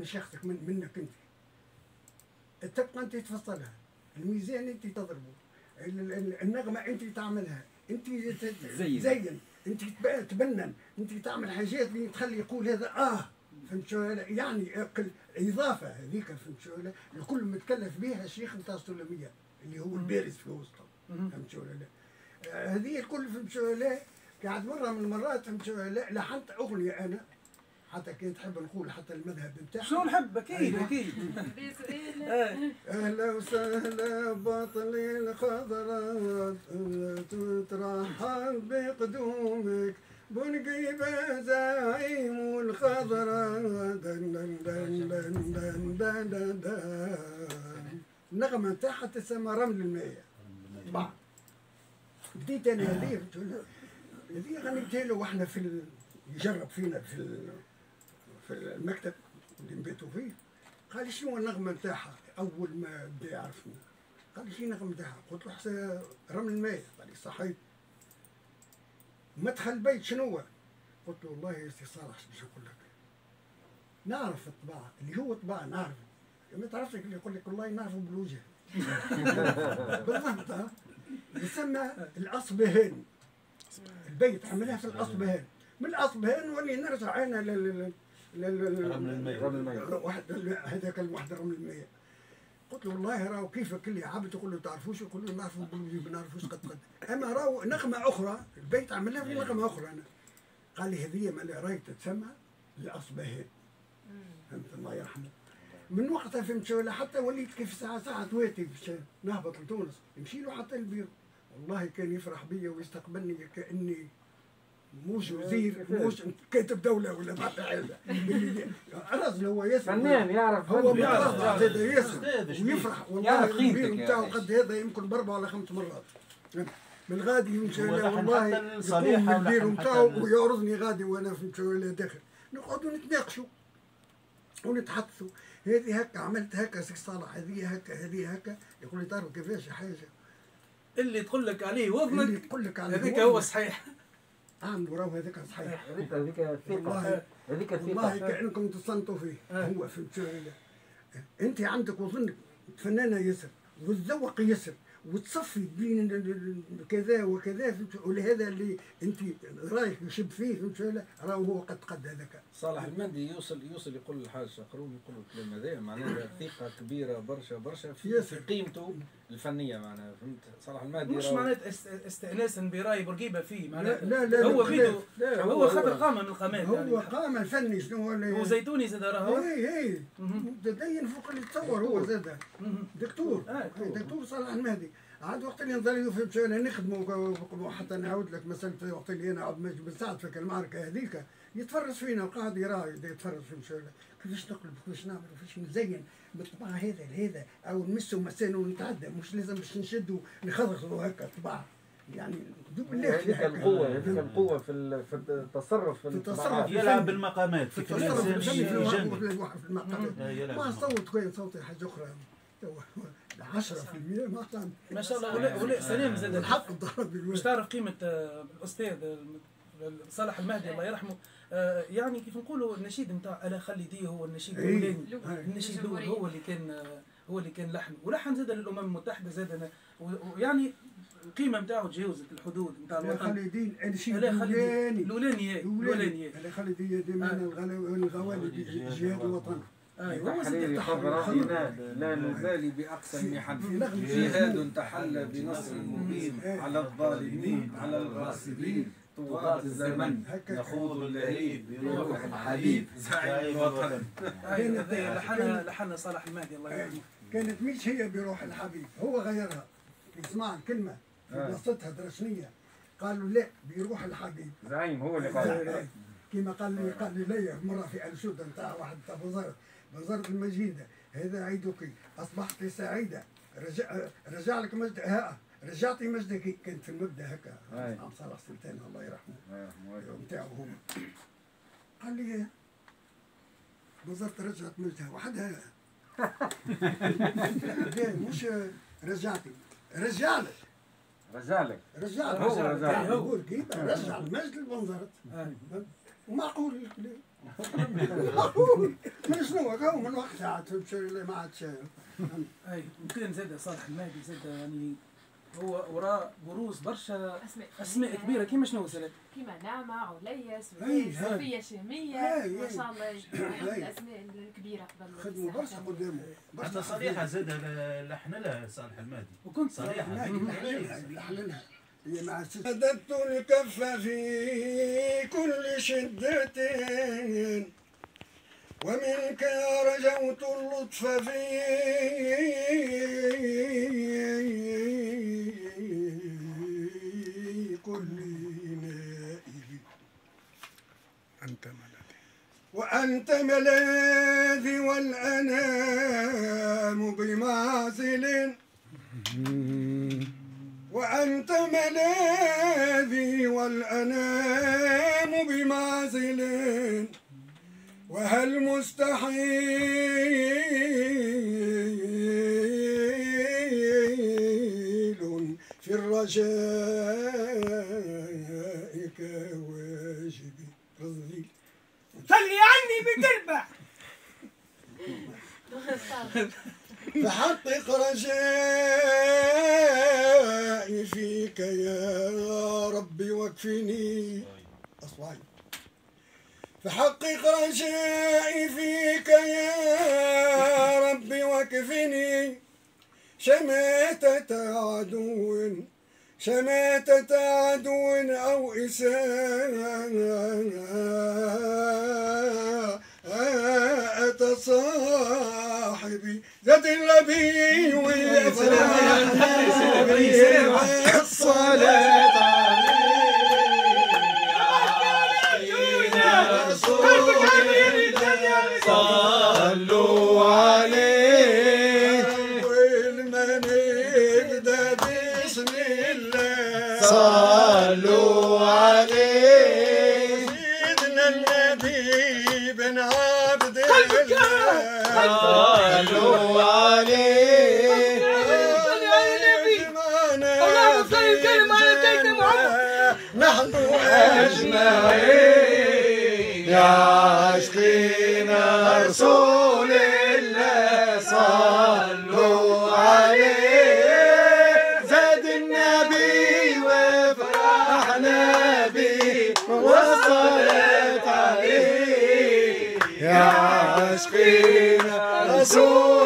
مش ياخذك منك انت. تبقى انت تفصلها، الميزان انت تضربه، النغمه انت تعملها، انت تزين، انت تبنن، انت تعمل حاجات اللي تخلي يقول هذا فهمت شو؟ يعني اضافه هذيك فهمت شو؟ الكل متكلف بها الشيخ نتاع السلميه اللي هو البارز في وسطهم فهمت شو؟ هذه الكل فهمت شو؟ قاعد مره من المرات فهمت شو؟ لحنت اغنيه انا حتى كي تحب نقول حتى المذهب بتاعها شو نحب اكيد اكيد. اهلا وسهلا باطلي الخضراء ترحب بقدومك بنقيبة زعيم والخضراء دن دن دن دن دن دن دن دن. النغمة نتاعها تسمى رمل الماء. بعد بديت انا هذه غنيتها له واحنا يجرب فينا في المكتب اللي نبيتوا فيه. قال لي شنو النغمه نتاعها؟ اول ما بدا يعرفني قال لي شنو النغمه نتاعها؟ قلت له حسن رمل الماء. قال لي صحيت. مدخل البيت شنو هو؟ قلت له والله يا سي صالح باش نقول لك نعرف الطباع اللي هو طباع نعرفه. ما تعرفش اللي يقول لك والله نعرفه بالوجه. بالضبط. يسمى الاصبهان. البيت عملها في الاصبهان. من الاصبهان ولي نرجع انا رمل الماء. واحد هذاك الواحد رمل الماء. قلت له والله راهو كيفك اللي عبد تقول له تعرفوش؟ يقول له نعرفوا بالوجه ما نعرفوش قد. اما راهو نغمه اخرى البيت عملها في نغمه اخرى انا. قال لي هذه ما راهي تتسمى الاصبهان. فهمت الله يرحمه. من وقتها فهمت شو؟ حتى وليت كيف ساعة تواتي باش نهبط لتونس نمشي له حتى البيرو. والله كان يفرح بيا ويستقبلني كاني موش وزير موش كاتب دوله ولا ما حاجه. الرجل هو ياسر فنان يعرف، هو متواضع زاد ياسر ويفرح. والله البيرو قيمتك نتاعو قد هذا يمكن ب4 ولا 5 مرات. بالغادي يمشي والله يقوم بالبيرو نتاعو ويعرضني غادي وانا فهمت شو داخل نقعدوا نتناقشوا ونتحدثوا. هذه هكا عملت هكا سي صالح، هذه هكا هذه هكا. يقول لي تعرف كيفاش حاجه اللي تقول لك عليه وضنك اللي تقول لك عليه هذيك هو صحيح. عاملوا راهو هذاك صحيح. هذيك الثقه، هذيك الثقه والله كانكم تصنتوا فيه. هو فهمت شو؟ انت عندك وظنك فنانه ياسر والذوق ياسر وتصفي بين كذا وكذا ولهذا اللي انت رايك يشب فيه فهمت راهو هو قد هذاك. صالح المهدي يوصل يقول الحاج شقرون يقول الكلام هذا معناها ثقه كبيره برشا في قيمته الفنيه معناها فهمت. صالح المهدي مش معناتها استئناسا براي بورقيبه فيه معناتها لا هو بيدو هو خاطر قامه من القامات هو يعني قامه فني شنو هو وزيتوني زاد راهو اي متدين فوق اللي تصور هو زاد دكتور صالح المهدي. عاد وقت اللي نظل فهمت انا نخدموا حتى نعاود لك مساله وقت اللي انا عاد بنساعد في المعركه هذيك يتفرج فينا وقاعد يرى يتفرج في كيفاش نقلب كيفاش نعمل كيفاش نزين بالطباع هذا لهذا او نمسوا مسانه ونتعدى مش لازم باش نشدوا نخضخضوا هكا طباع يعني بالله. هذيك القوه هذيك القوه في التصرف في التصرف يلعب بالمقامات في التصرف في المقامات. ما صوت كويس صوتي حاجه اخرى 10% ما شاء الله. ولا سلام زاد الحق ضرب مش تعرف قيمه الاستاذ صالح المهدي الله يرحمه. يعني كيف نقولوا النشيد نتاع الا خلي دي هو النشيد الاولاني. النشيد الاول هو اللي كان لحن ولحن زاد للامم المتحده زاد ويعني القيمه نتاعو تجاوزت الحدود نتاع الوطن. خلي دين النشيد الاولاني الا خلي دي ديما الغوالي بجهاد الوطن. تحرير خضراء لا نبالي بأقصى المحن جهاد تحلى بنصر مبين على الظالمين على الغاصبين طغاة الزمن نخوض اللهيب بروح الحبيب زعيم الوطن. لحن صالح المهدي الله يرحمه. كانت مش هي بروح الحبيب هو غيرها. يسمع الكلمة في بلاصتها درشنية قالوا لا بروح الحبيب زعيم هو اللي قال كما قال لي ليا مرة في أنشودة نتاع واحد تاع وزارة المجيدة هذا عيدك أصبحت سعيدة رجع لك مجد رجعتي مجدك. كانت في المبدا هكا عم صالح سلطان الله يرحمه نتاعو هو قال لي وزارة رجعت مجدها وحدها. مش رجعتي رجع لك هو كيف رجع المجد لوزارة ومعقول معقول من شنو وكاو من وقتها ما عادش. اي يمكن زاد صالح المهدي زاد يعني هو وراء بروز برشا اسماء كبيره كيما شنو سلام؟ كيما نعمة عليس صفية شامية ما شاء الله الاسماء الكبيرة قبل خدموا برشا قدامه. حتى صريحة زاد لحن لها صالح المهدي. وكنت صريحة لحن لها. هي مع مددت الكف في كل شدة ومنك رجوت اللطف في كل نائب وأنت ملاذي والأنام بمعزل وأنت ملاذي والأنام بمعزل وهل مستحيل في الرجاء كواجبي رضي صلي عني بتربح فحقق رجائي فيك يا ربي واكفني أصبعي فحقق رجائي فيك يا ربي واكفني شماتة عدو أو إساءة صاحبي زاد النبي والصلاة صلوا عليه والمنيبدأ بسم الله صلوا عليه سيدنا النبي بن عبد الله صلوا عليه اللهم صل وسلم على سيدنا محمد نحن أجمعين يا عاشقين رسول الله صلوا عليه زاد النبي وفرحنا به والصلاة عليه يا عاشقين رسول